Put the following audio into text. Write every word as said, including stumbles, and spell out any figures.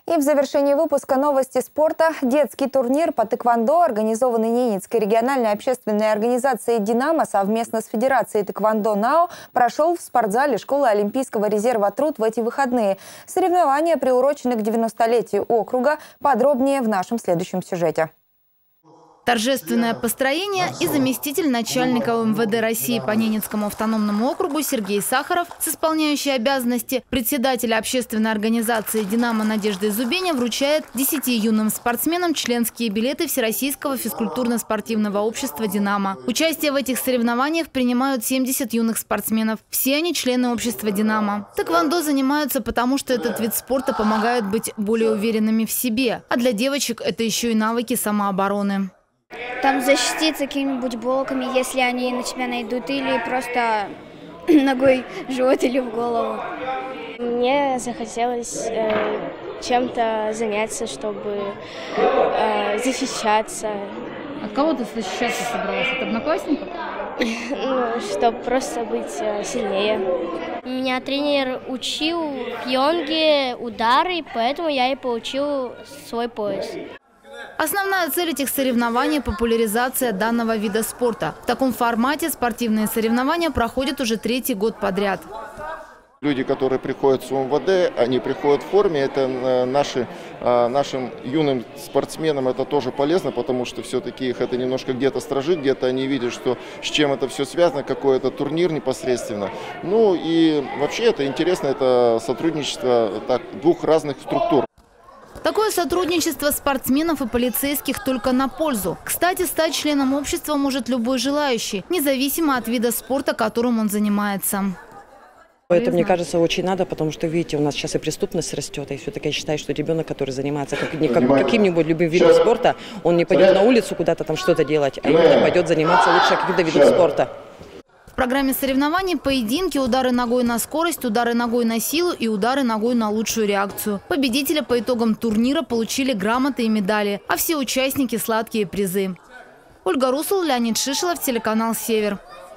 И в завершении выпуска новости спорта. Детский турнир по тэквондо, организованный Ненецкой региональной общественной организацией «Динамо» совместно с Федерацией тэквондо НАО, прошел в спортзале школы Олимпийского резерва «Труд» в эти выходные. Соревнования приурочены к девяностолетию округа. Подробнее в нашем следующем сюжете. Торжественное построение и заместитель начальника МВД России по Ненецкому автономному округу Сергей Сахаров с исполняющей обязанности председателя общественной организации «Динамо» Надежды Зубеня вручает десяти юным спортсменам членские билеты Всероссийского физкультурно-спортивного общества «Динамо». Участие в этих соревнованиях принимают семьдесят юных спортсменов. Все они члены общества «Динамо». Тэквондо занимаются потому, что этот вид спорта помогает быть более уверенными в себе. А для девочек это еще и навыки самообороны. Там защититься какими-нибудь блоками, если они на тебя найдут, или просто ногой в живот или в голову. Мне захотелось э, чем-то заняться, чтобы э, защищаться. От кого ты защищаться собралась? От одноклассников? Ну, чтобы просто быть э, сильнее. Меня тренер учил в йонге удары, поэтому я и получил свой пояс. Основная цель этих соревнований – популяризация данного вида спорта. В таком формате спортивные соревнования проходят уже третий год подряд. Люди, которые приходят в МВД, они приходят в форме. Это наши, нашим юным спортсменам это тоже полезно, потому что все-таки их это немножко где-то сторожит, где-то они видят, что с чем это все связано, какой это турнир непосредственно. Ну и вообще это интересно, это сотрудничество так, двух разных структур. Такое сотрудничество спортсменов и полицейских только на пользу. Кстати, стать членом общества может любой желающий, независимо от вида спорта, которым он занимается. Это, мне кажется, очень надо, потому что, видите, у нас сейчас и преступность растет. И все-таки я считаю, что ребенок, который занимается как, как, каким-нибудь любым видом спорта, он не пойдет на улицу куда-то там что-то делать, а именно пойдет заниматься лучше каким-то видом спорта. В программе соревнований поединки, удары ногой на скорость, удары ногой на силу и удары ногой на лучшую реакцию. Победители по итогам турнира получили грамоты и медали, а все участники – сладкие призы. Ольга Русул, Леонид Шишелов, телеканал «Север».